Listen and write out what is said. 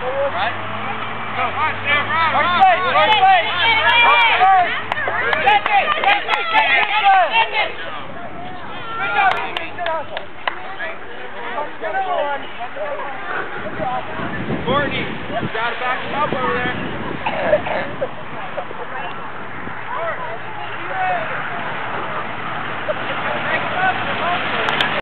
Right? Go. First place! First place! Courtney, you gotta back him up over there.